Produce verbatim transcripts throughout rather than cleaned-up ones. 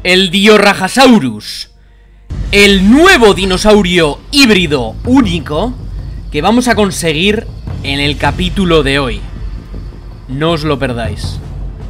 el Diorajasaurus, el nuevo dinosaurio híbrido único que vamos a conseguir en el capítulo de hoy. No os lo perdáis.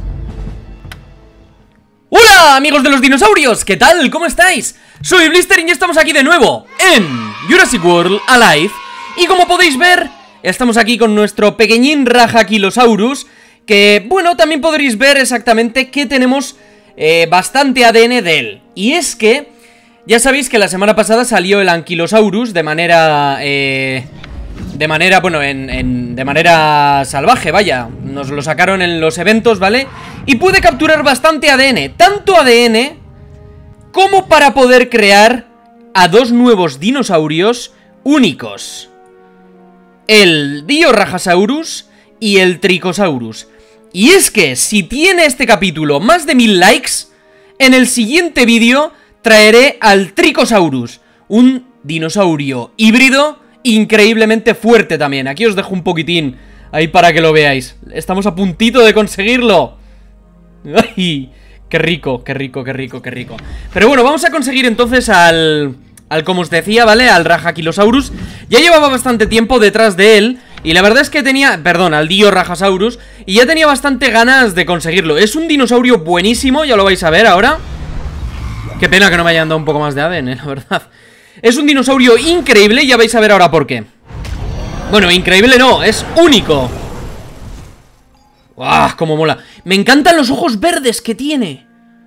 ¡Hola, amigos de los dinosaurios! ¿Qué tal? ¿Cómo estáis? Soy Blister y ya estamos aquí de nuevo en Jurassic World Alive. Y como podéis ver, estamos aquí con nuestro pequeñín Rajakilosaurus, que, bueno, también podréis ver exactamente que tenemos eh, bastante A D N de él. Y es que, ya sabéis que la semana pasada salió el Ankylosaurus de manera... Eh, de manera, bueno, en, en, de manera salvaje, vaya. Nos lo sacaron en los eventos, ¿vale? Y puede capturar bastante A D N. Tanto A D N como para poder crear a dos nuevos dinosaurios únicos: el Diorajasaurus y el Tricosaurus. Y es que si tiene este capítulo más de mil likes, en el siguiente vídeo traeré al Tricosaurus, un dinosaurio híbrido increíblemente fuerte también. Aquí os dejo un poquitín ahí para que lo veáis. Estamos a puntito de conseguirlo. ¡Ay! ¡Qué rico, qué rico, qué rico, qué rico! Pero bueno, vamos a conseguir entonces al... Al, como os decía, ¿vale? Al Rajakilosaurus. Ya llevaba bastante tiempo detrás de él y la verdad es que tenía... Perdón, al Diorajasaurus. Y ya tenía bastante ganas de conseguirlo. Es un dinosaurio buenísimo, ya lo vais a ver ahora. Qué pena que no me hayan dado un poco más de A D N, la verdad. Es un dinosaurio increíble, ya vais a ver ahora por qué. Bueno, increíble no, es único. ¡Guau! ¡Cómo mola! Me encantan los ojos verdes que tiene.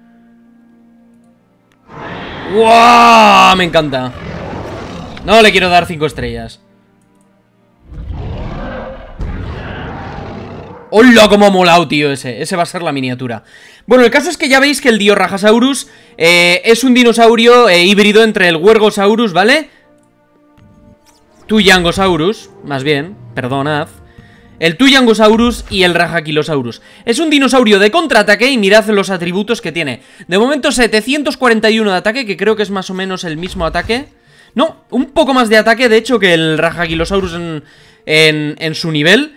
¡Guau! Me encanta. No le quiero dar cinco estrellas. ¡Hola! Cómo ha molado, tío, ese. Ese va a ser la miniatura. Bueno, el caso es que ya veis que el Diorajasaurus eh, es un dinosaurio eh, híbrido entre el Huergosaurus, ¿vale? Tuyangosaurus, más bien, perdonad. El Tuyangosaurus y el Rajakilosaurus. Es un dinosaurio de contraataque y mirad los atributos que tiene. De momento setecientos cuarenta y uno de ataque, que creo que es más o menos el mismo ataque. No, un poco más de ataque, de hecho, que el Rajakilosaurus en, en, en su nivel.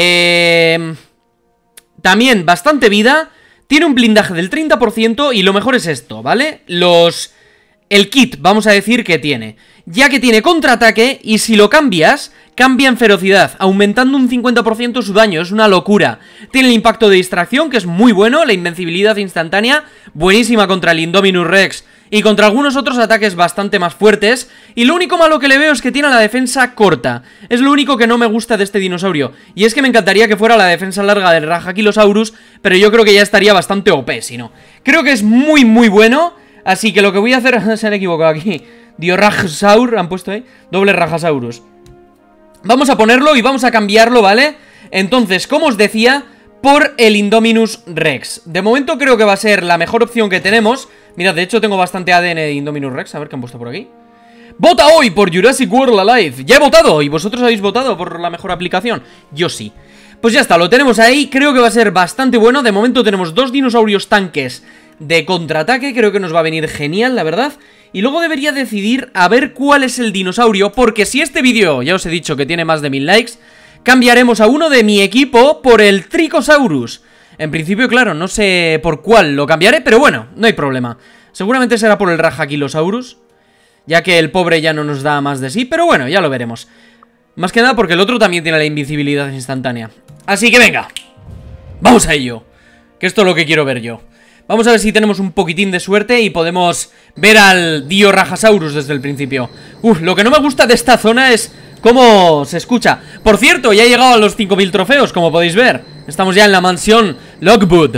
Eh, también bastante vida. Tiene un blindaje del treinta por ciento y lo mejor es esto, ¿vale? Los... El kit, vamos a decir que tiene, ya que tiene contraataque y si lo cambias, cambia en ferocidad, aumentando un cincuenta por ciento su daño, es una locura. Tiene el impacto de distracción, que es muy bueno, la invencibilidad instantánea, buenísima contra el Indominus Rex y contra algunos otros ataques bastante más fuertes. Y lo único malo que le veo es que tiene la defensa corta. Es lo único que no me gusta de este dinosaurio. Y es que me encantaría que fuera la defensa larga del Rajakilosaurus, pero yo creo que ya estaría bastante O P, si no. Creo que es muy muy bueno. Así que lo que voy a hacer... Se han equivocado aquí. Diorajasaur, han puesto ahí. Doble Rajasaurus. Vamos a ponerlo y vamos a cambiarlo, ¿vale? Entonces, como os decía, por el Indominus Rex. De momento creo que va a ser la mejor opción que tenemos. Mirad, de hecho tengo bastante A D N de Indominus Rex. A ver qué han puesto por aquí. ¡Vota hoy por Jurassic World Alive! Ya he votado, y vosotros habéis votado por la mejor aplicación. Yo sí. Pues ya está, lo tenemos ahí. Creo que va a ser bastante bueno. De momento tenemos dos dinosaurios tanques de contraataque, creo que nos va a venir genial, la verdad. Y luego debería decidir a ver cuál es el dinosaurio, porque si este vídeo, ya os he dicho que tiene más de mil likes, cambiaremos a uno de mi equipo por el Tricosaurus. En principio, claro, no sé por cuál lo cambiaré, pero bueno, no hay problema. Seguramente será por el Rajakilosaurus, ya que el pobre ya no nos da más de sí, pero bueno, ya lo veremos. Más que nada porque el otro también tiene la invencibilidad instantánea. Así que venga, vamos a ello, que esto es lo que quiero ver yo. Vamos a ver si tenemos un poquitín de suerte y podemos ver al Diorajasaurus desde el principio. Uf, lo que no me gusta de esta zona es cómo se escucha. Por cierto, ya he llegado a los cinco mil trofeos, como podéis ver. Estamos ya en la mansión Lockwood.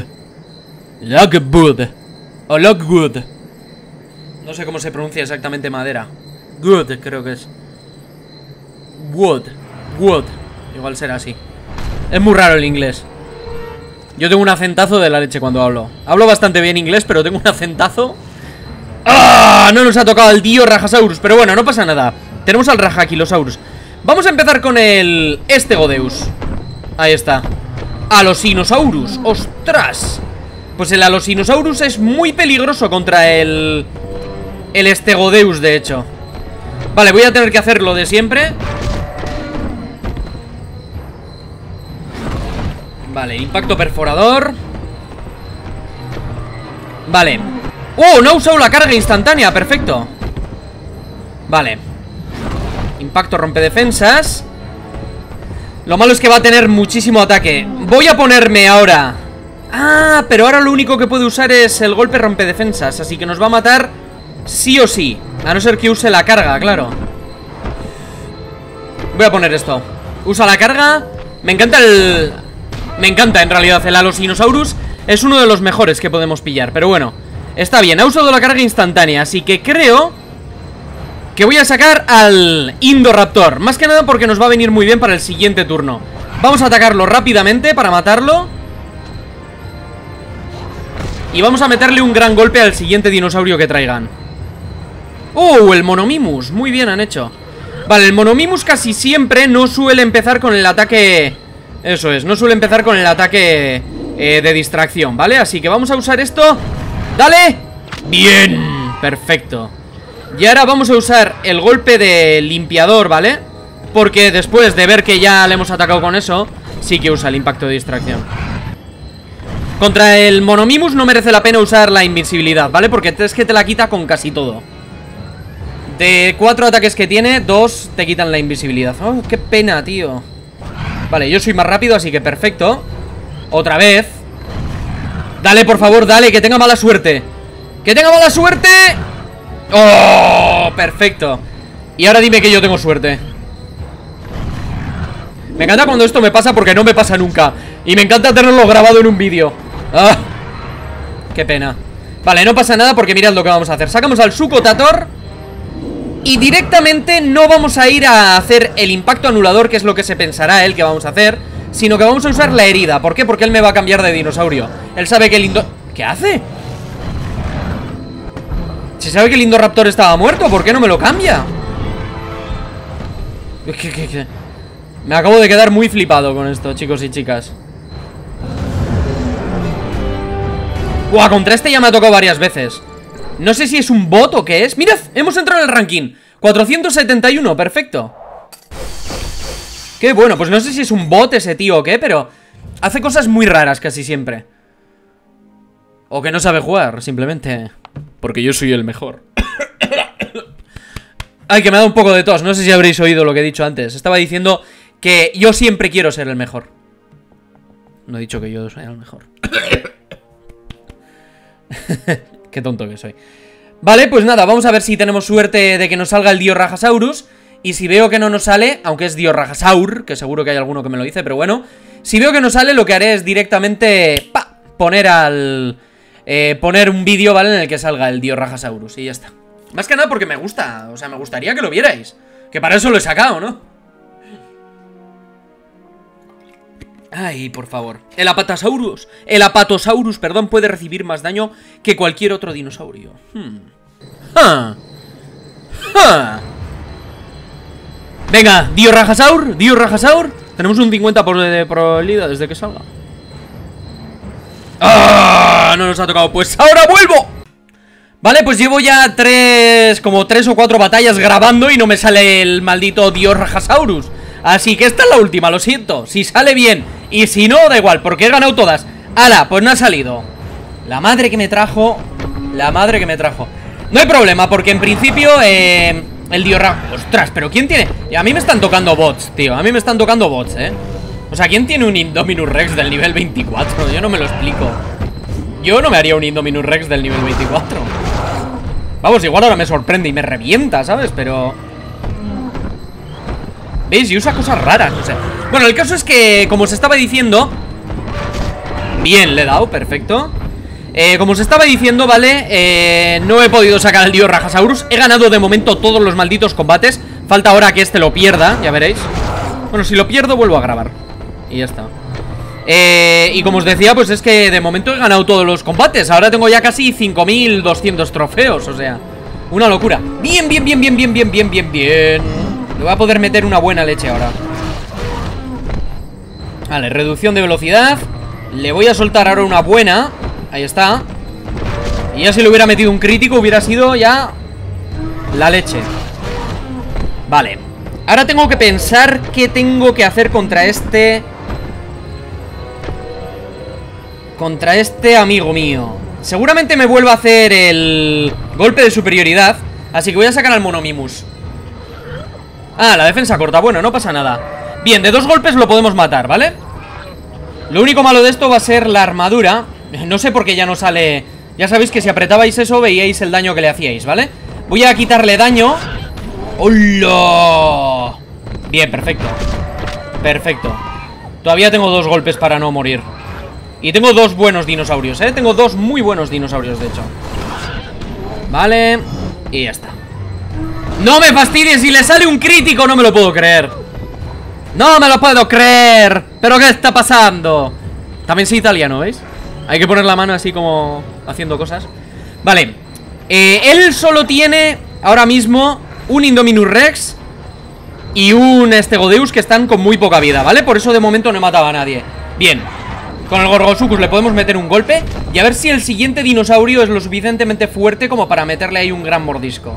Lockwood. O Lockwood. No sé cómo se pronuncia exactamente madera. Good, creo que es. Wood. Wood. Igual será así. Es muy raro el inglés. Yo tengo un acentazo de la leche cuando hablo. Hablo bastante bien inglés, pero tengo un acentazo. ¡Ah! No nos ha tocado el Diorajasaurus, pero bueno, no pasa nada. Tenemos al Rajakilosaurus. Vamos a empezar con el Stegodeus. Ahí está. Alosinosaurus. ¡Ostras! Pues el Alosinosaurus es muy peligroso contra el... El Stegodeus, de hecho. Vale, voy a tener que hacer lo de siempre. Vale, impacto perforador. Vale. ¡Oh! No ha usado la carga instantánea, perfecto. Vale. Impacto rompe defensas. Lo malo es que va a tener muchísimo ataque. Voy a ponerme ahora. Ah, pero ahora lo único que puede usar es el golpe rompe defensas. Así que nos va a matar sí o sí. A no ser que use la carga, claro. Voy a poner esto. Usa la carga. Me encanta el... Me encanta en realidad el Alosinosaurus. Es uno de los mejores que podemos pillar. Pero bueno, está bien, ha usado la carga instantánea. Así que creo que voy a sacar al Indoraptor. Más que nada porque nos va a venir muy bien para el siguiente turno. Vamos a atacarlo rápidamente para matarlo. Y vamos a meterle un gran golpe al siguiente dinosaurio que traigan. ¡Oh! El Monomimus, muy bien han hecho. Vale, el Monomimus casi siempre no suele empezar con el ataque... Eso es, no suele empezar con el ataque eh, de distracción, ¿vale? Así que vamos a usar esto. ¡Dale! ¡Bien! Perfecto. Y ahora vamos a usar el golpe de limpiador, ¿vale? Porque después de ver que ya le hemos atacado con eso, sí que usa el impacto de distracción. Contra el Monomimus no merece la pena usar la invincibilidad, ¿vale? Porque es que te la quita con casi todo. De cuatro ataques que tiene, dos te quitan la invisibilidad. ¡Oh, qué pena, tío! Vale, yo soy más rápido, así que perfecto. Otra vez. Dale, por favor, dale, que tenga mala suerte. ¡Que tenga mala suerte! ¡Oh! Perfecto. Y ahora dime que yo tengo suerte. Me encanta cuando esto me pasa porque no me pasa nunca. Y me encanta tenerlo grabado en un vídeo. ¡Ah! ¡Qué pena! Vale, no pasa nada porque mirad lo que vamos a hacer. Sacamos al Sucotator y directamente no vamos a ir a hacer el impacto anulador, que es lo que se pensará él que vamos a hacer, sino que vamos a usar la herida. ¿Por qué? Porque él me va a cambiar de dinosaurio. Él sabe que el Indo... ¿Qué hace? Si sabe que el Indoraptor estaba muerto, ¿por qué no me lo cambia? ¿Qué, qué, qué? Me acabo de quedar muy flipado con esto, chicos y chicas. Buah, contra este ya me ha tocado varias veces. No sé si es un bot o qué es. ¡Mirad! Hemos entrado en el ranking cuatrocientos setenta y uno, perfecto. Qué bueno, pues no sé si es un bot ese tío o qué, pero hace cosas muy raras casi siempre. O que no sabe jugar, simplemente porque yo soy el mejor. Ay, que me ha dado un poco de tos. No sé si habréis oído lo que he dicho antes. Estaba diciendo que yo siempre quiero ser el mejor. No he dicho que yo soy el mejor. Qué tonto que soy. Vale, pues nada, vamos a ver si tenemos suerte de que nos salga el Diorrajasaurus. Y si veo que no nos sale, aunque es Diorrajasaur, que seguro que hay alguno que me lo dice, pero bueno, si veo que no sale, lo que haré es directamente ¡pa! Poner al... Eh, poner un vídeo, ¿vale? En el que salga el Diorrajasaurus y ya está. Más que nada porque me gusta, o sea, me gustaría que lo vierais. Que para eso lo he sacado, ¿no? Ay, por favor. El Apatosaurus, el Apatosaurus, perdón, puede recibir más daño que cualquier otro dinosaurio. Hmm. ¡Ja! ¡Ja! Venga, Diorrajasaur, Diorrajasaur. Tenemos un cincuenta por ciento de probabilidad desde que salga. ¡Ah! No nos ha tocado, pues ahora vuelvo. Vale, pues llevo ya tres, como tres o cuatro batallas grabando y no me sale el maldito Diorrajasaurus. Así que esta es la última, lo siento. Si sale bien y si no, da igual, porque he ganado todas. ¡Hala! Pues no ha salido. La madre que me trajo. La madre que me trajo. No hay problema, porque en principio eh, el Diorra... ¡Ostras! ¿Pero quién tiene? A mí me están tocando bots, tío. A mí me están tocando bots, ¿eh? O sea, ¿quién tiene un Indominus Rex del nivel veinticuatro? Yo no me lo explico. Yo no me haría un Indominus Rex del nivel veinticuatro. Vamos, igual ahora me sorprende y me revienta, ¿sabes? Pero... ¿veis? Y usa cosas raras, no sé. Bueno, el caso es que, como os estaba diciendo... Bien, le he dado, perfecto. eh, Como os estaba diciendo, ¿vale? Eh, no he podido sacar al Diorrajasaurus. He ganado de momento todos los malditos combates. Falta ahora que este lo pierda, ya veréis. Bueno, si lo pierdo vuelvo a grabar. Y ya está. eh, Y como os decía, pues es que de momento he ganado todos los combates. Ahora tengo ya casi cinco mil doscientos trofeos, o sea, una locura. Bien, bien, bien, bien, bien, bien, bien, bien, bien. Le voy a poder meter una buena leche ahora. Vale, reducción de velocidad. Le voy a soltar ahora una buena. Ahí está. Y ya si le hubiera metido un crítico hubiera sido ya la leche. Vale. Ahora tengo que pensar qué tengo que hacer contra este... Contra este amigo mío. seguramente me vuelva a hacer el golpe de superioridad. Así que voy a sacar al Monomimus. Ah, la defensa corta, bueno, no pasa nada. Bien, de dos golpes lo podemos matar, ¿vale? Lo único malo de esto va a ser la armadura. No sé por qué ya no sale. Ya sabéis que si apretabais eso veíais el daño que le hacíais, ¿vale? Voy a quitarle daño. ¡Hola! Bien, perfecto. Perfecto. Todavía tengo dos golpes para no morir. Y tengo dos buenos dinosaurios, ¿eh? Tengo dos muy buenos dinosaurios, de hecho. Vale. Y ya está. ¡No me fastidies! Si le sale un crítico, no me lo puedo creer. ¡No me lo puedo creer! ¿Pero qué está pasando? También soy italiano, ¿veis? Hay que poner la mano así como haciendo cosas. Vale. eh, Él solo tiene ahora mismo un Indominus Rex y un Stegodeus que están con muy poca vida, ¿vale? Por eso de momento no he matado a nadie. Bien. Con el Gorgosuchus le podemos meter un golpe y a ver si el siguiente dinosaurio es lo suficientemente fuerte como para meterle ahí un gran mordisco.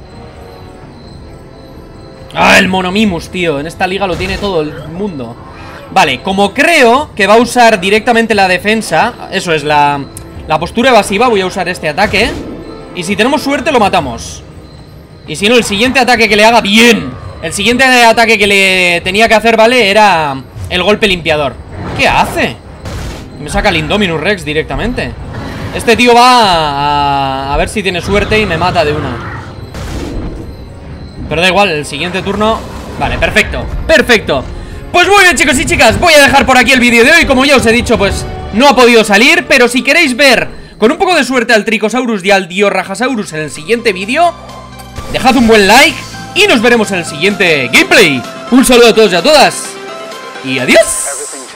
Ah, el Monomimus, tío. En esta liga lo tiene todo el mundo. Vale, como creo que va a usar directamente la defensa, eso es, la, la postura evasiva, voy a usar este ataque. Y si tenemos suerte lo matamos. Y si no, el siguiente ataque que le haga, bien. El siguiente ataque que le tenía que hacer, ¿vale? Era el golpe limpiador. ¿Qué hace? Me saca el Indominus Rex directamente. Este tío va a, a ver si tiene suerte y me mata de una. Pero da igual, el siguiente turno. Vale, perfecto, perfecto. Pues muy bien, chicos y chicas, voy a dejar por aquí el vídeo de hoy. Como ya os he dicho, pues no ha podido salir. Pero si queréis ver con un poco de suerte al Tricosaurus y al Diorrajasaurus en el siguiente vídeo, dejad un buen like y nos veremos en el siguiente gameplay. Un saludo a todos y a todas y adiós.